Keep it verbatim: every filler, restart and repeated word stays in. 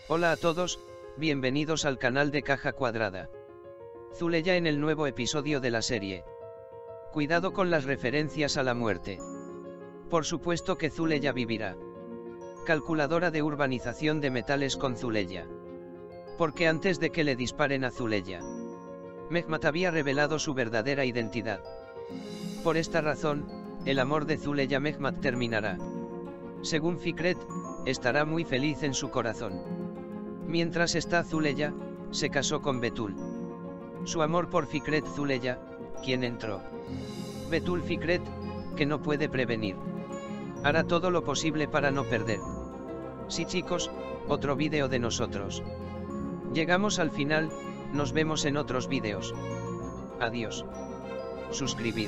Hola a todos, bienvenidos al canal de Caja Cuadrada. Zuleya en el nuevo episodio de la serie. Cuidado con las referencias a la muerte. Por supuesto que Zuleya vivirá. Calculadora de urbanización de metales con Zuleya. Porque antes de que le disparen a Zuleya, Mehmet había revelado su verdadera identidad. Por esta razón, el amor de Zuleya Mehmet terminará. Según Fikret, estará muy feliz en su corazón. Mientras está Zuleya, se casó con Betul. Su amor por Fikret Zuleya, quien entró. Betul Fikret, que no puede prevenir. Hará todo lo posible para no perder. Sí chicos, otro vídeo de nosotros. Llegamos al final, nos vemos en otros vídeos. Adiós. Suscribir.